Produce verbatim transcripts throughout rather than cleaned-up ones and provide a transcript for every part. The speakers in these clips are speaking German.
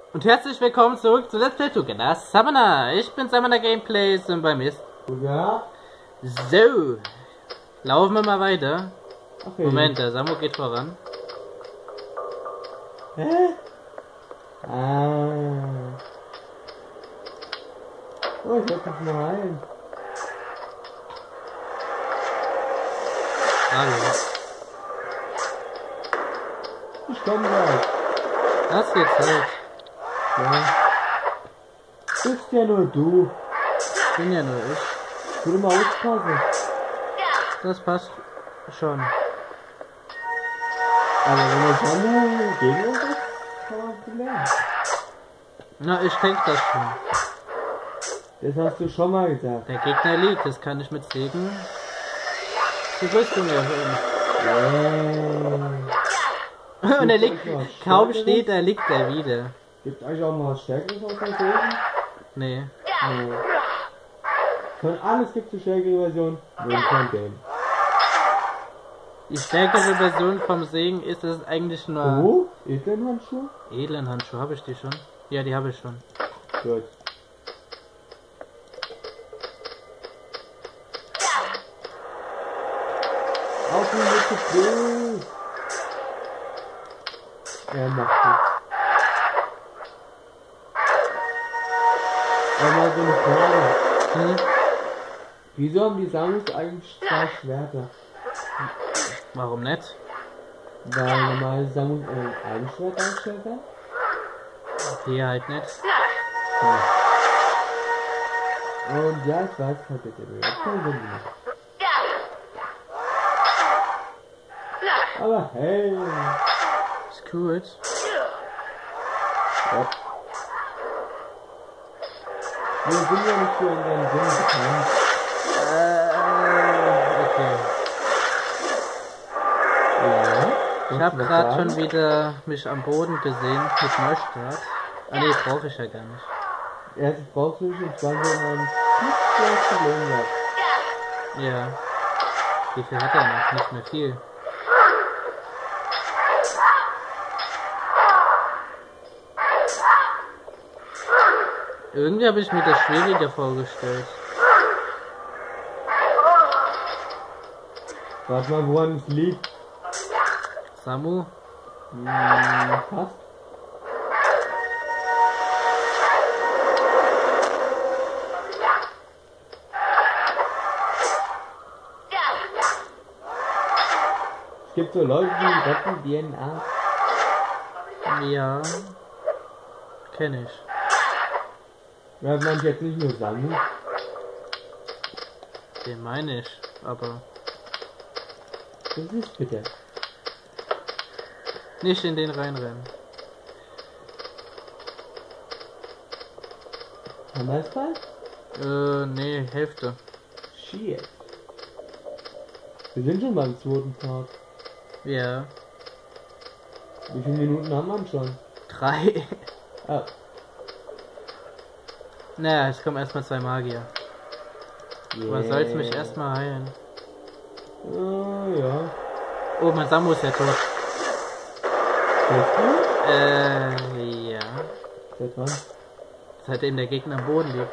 Und herzlich willkommen zurück zu Let's Play Together Summoner. Ich bin Summoner Gameplays und bei mir ist... Ja. So. Laufen wir mal weiter. Okay. Moment, der Samu geht voran. Hä? Ah. Oh, ich hab mich mal heilen. Hallo. Ich komm gleich. Das geht halt. Ja. Bist ja nur du. Bin ja nur ich. Ich will mal aufpassen. Das passt schon. Aber wenn man dann gegen uns ist, kann man viel lernen. Na, ich denke das schon. Das hast du schon mal gesagt. Der Gegner liegt, das kann ich mit Segen die Rüstung erhöhen. Yeah. Und er liegt, kaum steht er, liegt er wieder. Gibt eigentlich auch mal was Stärkeres auf der Boden? Nee. Nee. Von alles gibt es eine stärkere Version, nur kein Game. Die stärkere Version vom Segen ist es eigentlich nur... Oh, Edlenhandschuhe? Edlenhandschuhe, habe ich die schon? Ja, die habe ich schon. Gut. Auf ihn mit dem Blut. Er macht nichts. Aber so eine Frage. Hm? Wieso haben die Samus eigentlich zwei Schwerter? Warum nicht? Weil normale Samus äh, ein Schwert eingestellt hat? Hier halt nicht. Hm. Und ja, ich weiß, hat jetzt irgendwie keinen Sinn gemacht. Aber hey! Ist gut. Ja. Wir sind ja nicht für unseren Sinn bekannt. Äh, okay. Ja. Ich habe gerade schon wieder mich am Boden gesehen mit Neustart. Ah ne, brauche ich ja gar nicht. Erst brauchst du nicht und zwanzig Mal ein kleines Problem gehabt. Ja. Wie viel hat er noch? Nicht mehr viel. Irgendwie habe ich mir das schwieriger vorgestellt. Warte mal, woran es liegt. Samu? Hm, passt. Es gibt so Leute, die retten D N A. Ja. Kenne ich. Ja, man jetzt nicht nur Samu. Den meine ich, aber Das ist bitte. nicht in den reinrennen. Haben wir es bald? Äh, nee, Hälfte. Shit. Wir sind schon beim zweiten Tag. Ja. Wie viele Minuten haben wir schon? Drei. Ah. Naja, es kommen erstmal zwei Magier. Yeah. Aber soll's mich erstmal heilen? Oh, ja. Oh, mein Samu ist ja tot. Bist du? Äh, ja. Seit wann? Seitdem der Gegner am Boden liegt.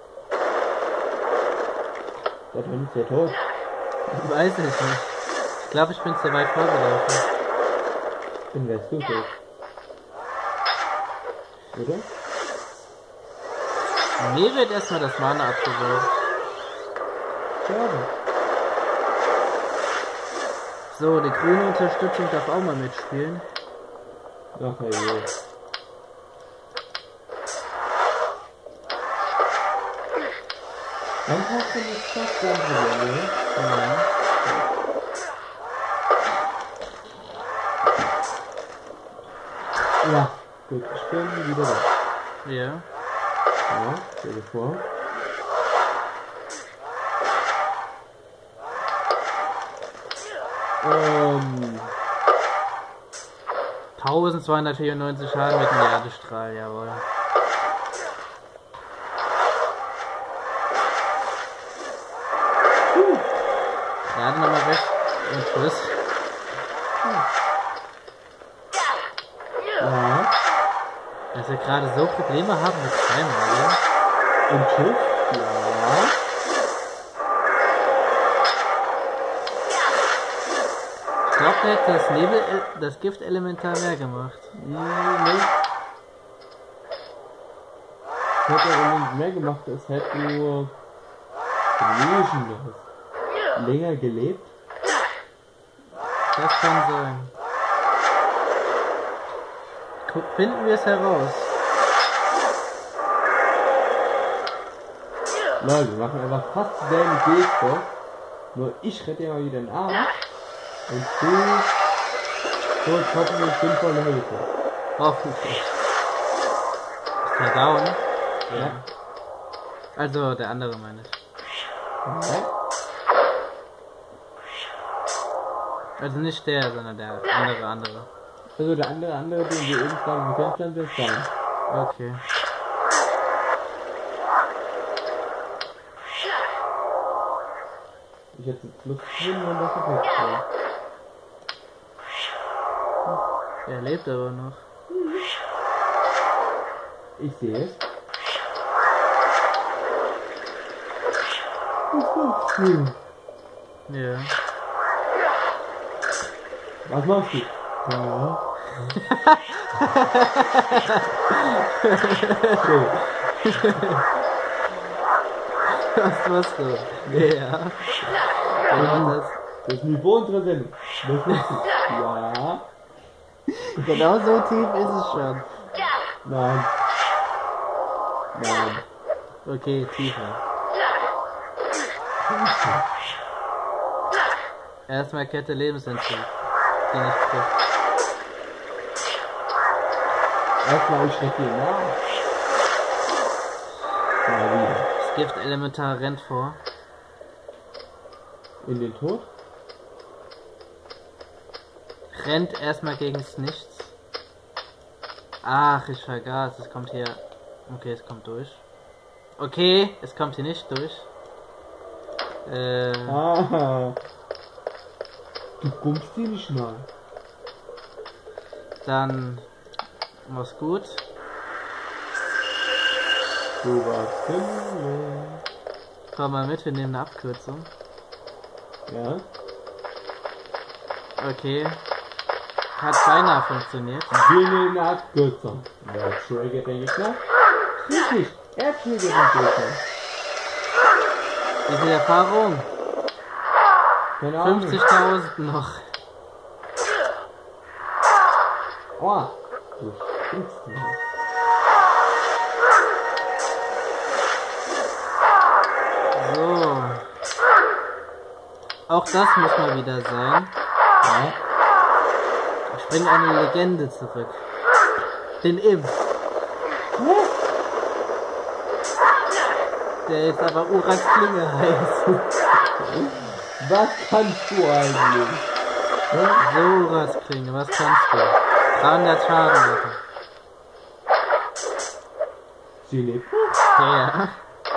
Seit wann ist der tot? Weiß ich nicht. Ich glaube, ich bin zu weit vorgelaufen. Dann wärst du tot. Oder? Mir wird erstmal das Mana abgeworfen. Schade. So, die grüne Unterstützung darf auch mal mitspielen. Ach je. Dann hast du nicht Shotgun drin, ne? Nein. Ja. Gut, ich bin wieder da. Ja. Ja, stell dir vor. Ähm. eintausendzweihundertvierundneunzig Schaden mit dem Erdestrahl, jawohl. Puh. Gerade nochmal weg und tschüss. Ja. Dass wir gerade so Probleme haben mit Scheinmagie. Im Schiff? Ja. Ich glaube, der hätte das Nebel, das Giftelementar mehr gemacht. Hm, nee. Das hätte er nicht mehr gemacht, es hätte nur Legendäres. Länger gelebt. Das kann sein. Guck, finden wir es heraus. Leute, wir machen einfach fast dieselben Geste. Nur ich rette ja mal wieder den Arm. Und du holst hoffentlich sinnvolle Hilfe. Hoffentlich. Ist der down? Ja. Also der andere meine ich. Ja. Also nicht der, sondern der andere andere. Also der andere andere, den wir eben gerade gekämpft haben, der ist down. Okay. Ich hätte jetzt Lust gefunden, wenn das perfekt war. Er lebt aber noch. Ich sehe es. Ja. Was machst du? Ja. Okay. Was machst du? Ja. Genau das. Das Niveau unserer Sendung. Was machst du? Ja. Genau so tief ist es schon. Nein. Nein. Okay, tiefer. Erstmal Kette Lebensentzug. Die nicht trifft. Erstmal ich schrecke ihn nach. Mal wieder. Das Giftelementar rennt vor. In den Tod? Rennt erstmal gegens Nichts. Ach, ich vergaß, es kommt hier. Okay, es kommt durch. Okay, es kommt hier nicht durch. Äh. Aha. Du kommst hier nicht mal. Dann. Mach's gut. Du warst drin. Komm mal mit, wir nehmen eine Abkürzung. Ja. Okay. Hat beinahe funktioniert. Wir nehmen eine Abkürzung. Wer triggert den Gegner? Richtig, er triggert den Gegner. Wie viel Erfahrung? Keine Ahnung. fünfzigtausend noch. Oh, du stinkst mir. So. Auch das muss mal wieder sein. Ja. Ich bringe eine Legende zurück. Den Imp. Der jetzt aber Uras Klinge heißt. Was kannst du eigentlich? So, Uras Klinge, was kannst du? dreihundert Schaden machen. Sie lebt. Ja.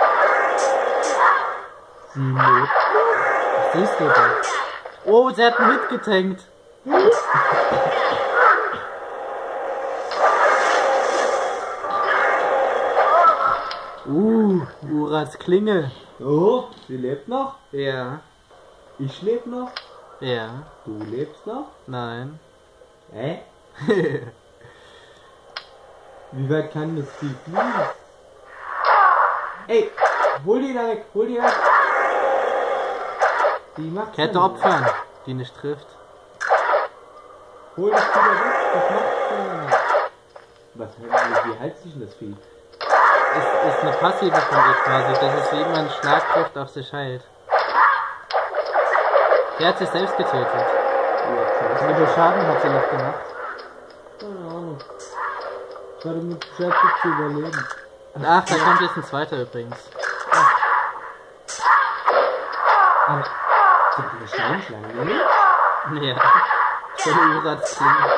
Sie lebt. Was siehst du da? Oh, sie hat mitgetankt. Uh, Uras Klinge. Oh, sie lebt noch. Ja. Ich leb noch. Ja. Du lebst noch. Nein. Hä? Wie weit kann das Vieh fliegen? Ey, hol die da weg, hol die weg. Die macht Kette opfern, die nicht trifft. Hol das wieder weg, das macht Was, wie heizt sich denn das Vieh? Ist, ist eine passive von ihr quasi, dass es wie immer einen Schlag trifft auf sich heilt. Der hat sich selbst getötet. Wie viel Schaden hat sie noch gemacht? Keine Ahnung. Ich war damit beschäftigt zu überleben. Ach, da kommt jetzt ein zweiter übrigens. Aber, sind diese Steinschlangen, ne? Ja. So eine Uras Klinge.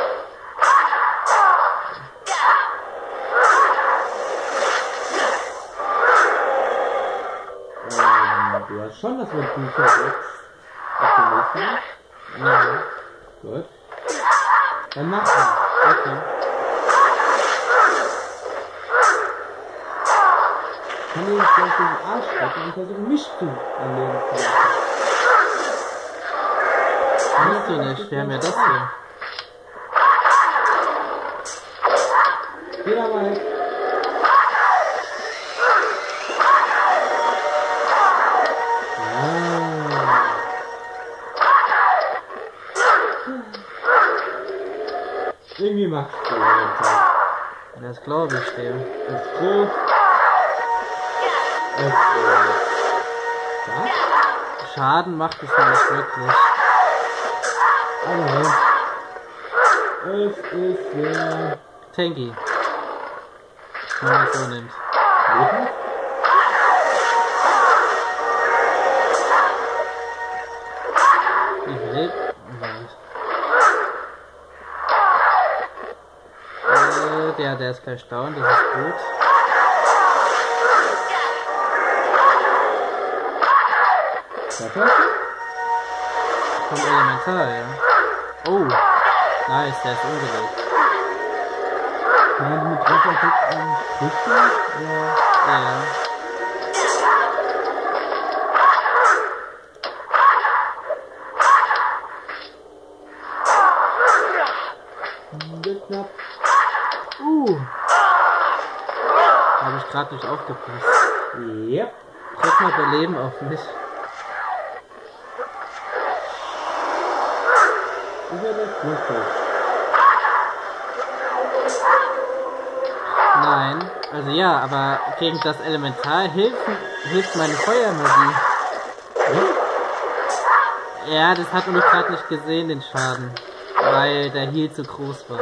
Ähm, du hast schon das mit Bücher jetzt. Auf dem nächsten? Ja. Gut. Dann mach mal. Okay. kann den gleich den Arsch retten und versuchen mich zu am Leben zu lassen. Kannst du nicht, wir haben ja das hier. Geh da mal weg. Irgendwie macht es momentan. Das glaube ich dir. Das ist groß. Es ist. Was? Schaden macht es nicht wirklich. Aber es ist sehr tanky. Wenn man es so nimmt. lebhaft. Ich lebe. Äh, der, der ist gleich down, das ist gut. Warte. Kommt elementar, ja. Oh, nice, der ist umgelegt. Kann man mit Wasser am Früchten? Ja. Ja. Wird knapp. Uh. Habe ich gerade nicht aufgepasst. Yep. Drück mal Beleben auf mich. Über das Flugzeug. Nein, also ja, aber gegen das Elementar hilft, hilft meine Feuermagie. Ja? Ja, das hat man doch gerade nicht gesehen, den Schaden. Weil der Heal zu groß war.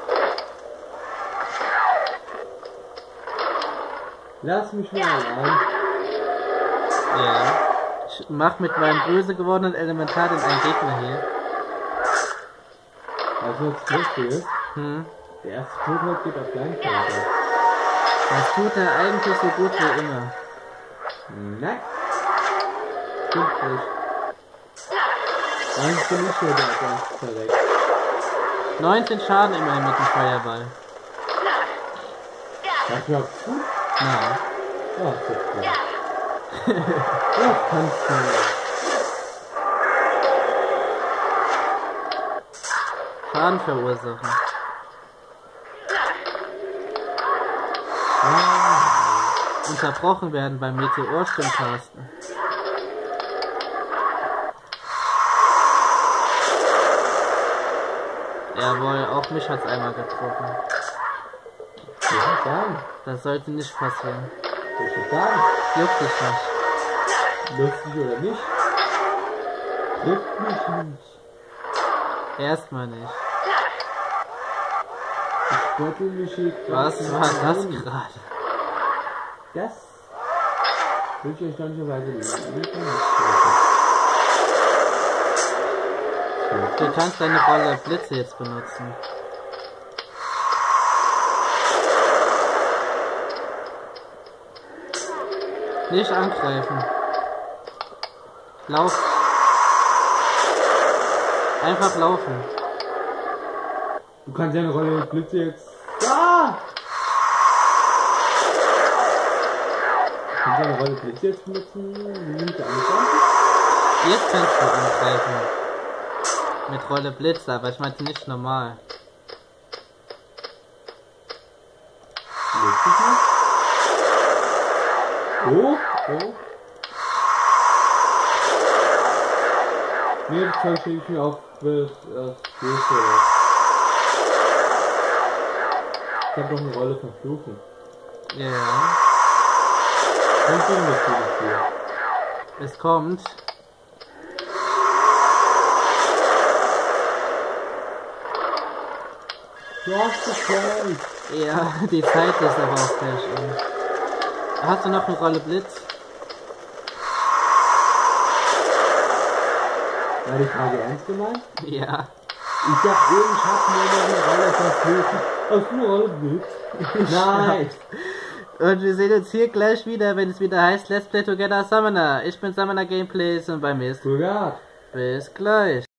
Lass mich mal allein. Ja. Ich mach mit meinem böse gewordenen Elementar den einen Gegner hier. Also das Lustige ist, Hm. der erste Todhold geht auf deinen Vater. Das tut er eigentlich so gut wie immer. Nein. Stimmt nicht. Eigentlich bin ich schon der ganz verreckt. neunzehn Schaden immerhin mit dem Feuerball. Das war gut. Nein. Ja, das ist gut. Das kannst du nicht. Schaden verursachen. Ah. Unterbrochen werden beim Meteorsturmcasten. Jawohl, auch mich hat's einmal getroffen. Was soll ich sagen? Das sollte nicht passieren. Was soll ich sagen? Juckt dich nicht. Lustig oder nicht? Trifft mich nicht. Erstmal nicht. Ich spottel mich hier. Was war das gerade? Das will ich erstaunlicherweise nicht. Du kannst deine Rolle Blitze jetzt benutzen. Nicht angreifen. Lauf. Einfach laufen. Du kannst deine Rolle mit Blitze jetzt. Ah! Du kannst deine Rolle Blitze jetzt benutzen. Nicht angreifen? Jetzt kannst du angreifen. Mit Rolle Blitze, aber ich meinte nicht normal. Lustig nicht? Oh, oh. Nee, das Zeug schicke ich mir auf das Größe. Ich hab doch eine Rolle verfluchen. Ja. Kannst du mir das dafür? Es kommt. Du hast es gleich. Ja, die Zeit ist aber auch sehr schön. Hast du noch eine Rolle Blitz? War die Frage ernst gemeint? Ja. Ich sag eben, ich hab mir noch eine Rolle verfluchen. Hast du eine Rolle Blitz? Nein. Und wir sehen uns hier gleich wieder, wenn es wieder heißt Let's Play Together Summoner. Ich bin Summoner Gameplays und bei mir ist Sogar. bis gleich.